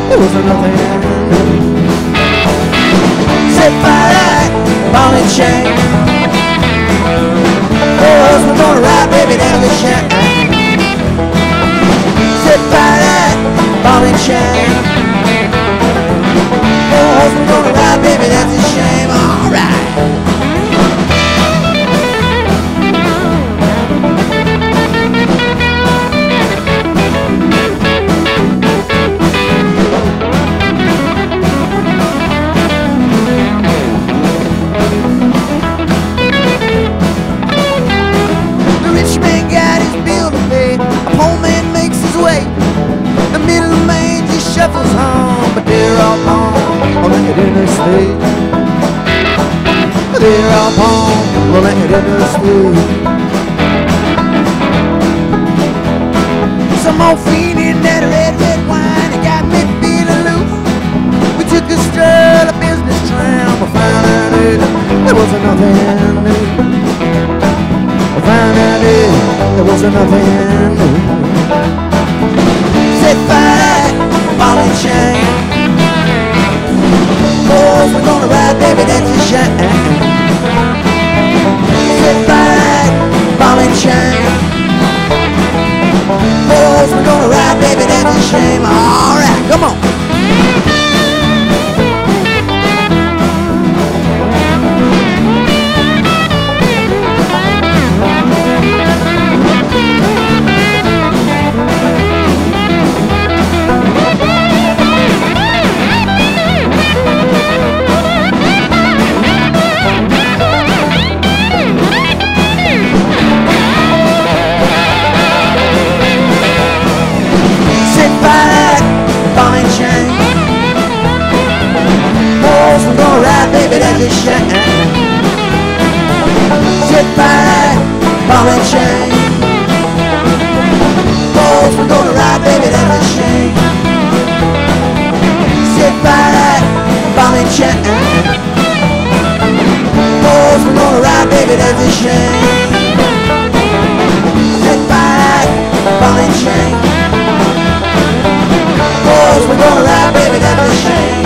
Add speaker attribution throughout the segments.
Speaker 1: There wasn't nothing. Sit by that ball and chain. Boys, we're gonna ride, baby, down the shack. Sit by that ball and chain. Boys, we're gonna ride, baby, that's a shame. All right. Shuffles home, but they're all home. Well, let it in their sleep. They're all home. Well, let it in their sleep. Some more feeding that red wine, it got me feeling loose. We took a stroll, a business tram. We found out there wasn't nothing new. We found out there wasn't nothing new. Set fire. Ball and chain. Boys, we're gonna ride, baby, that's a shame. Sit back, ball and chain. Boys, we're gonna ride, baby, that's a shame. All right, come on. We're gonna ride, baby, that's a shame. Sit back, ball and chain. Boys, we're gonna ride, baby, that's a shame. Sit back, ball and chain. Boys, we're gonna ride, baby, that's a shame. Sit back, ball and chain. Boys, we're gonna ride, baby, that's a shame.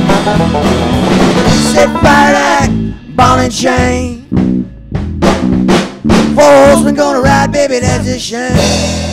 Speaker 1: Sit by that ball and chain. Boys, we're gonna ride, baby, that's a shame.